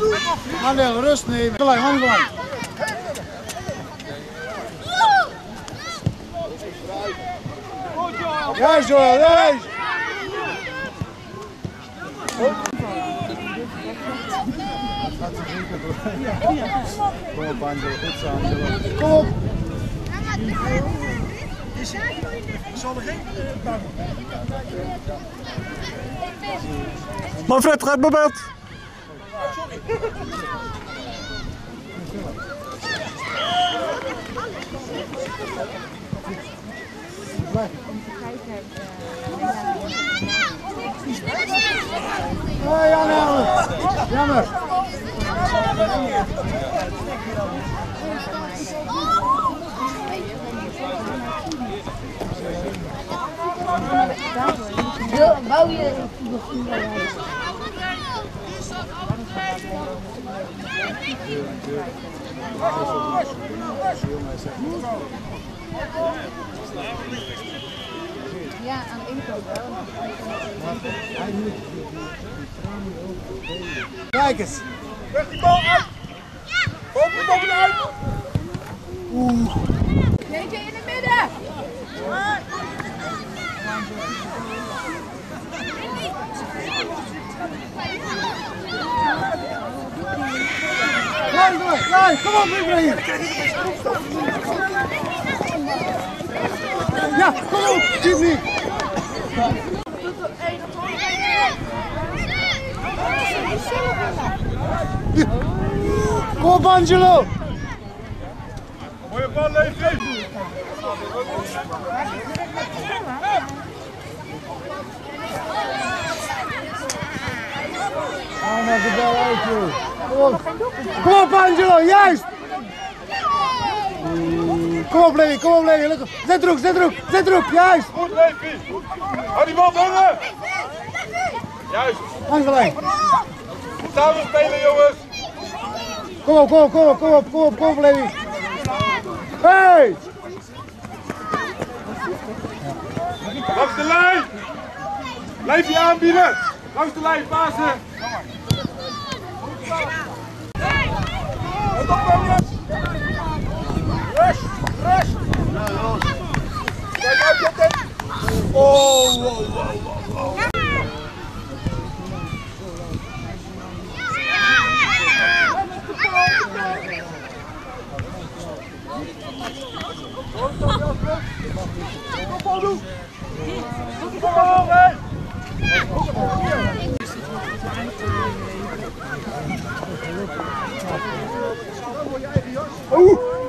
Handel, rust nemen. Gelijk, handgelijk. Juist Joel, juist. Kom op Angelo, goed zo Angelo. Kom op. Ik zal er geen Manfred, gaat mijn beeld. Oh, jammer. Jammer. Bouw je. Ja, aan de ene kant wel. Kijk eens. Weg die bal uit! Bovenuit! Oeh. Jeetje in het midden! Klaar, kom op, Ibrahim. Ja, kom op, Jimmy. Kom op, Angelo. Mooie bal, Levi. Haal maar de bal uit, joh. Kom op. Kom op, Angelo, juist. Kom op, Levi, kom op, Levi. Zet erop, juist. Goed, Levi. Hou die bal vangen. Juist. Angelijk. Samen spelen, jongens. Kom op, Levi. Hey! Langs de lijn. Levi aanbieden. Langs de lijn, pasen. Let op, jongens. Rust. Kijk uit, Jette. Oh. Oeh!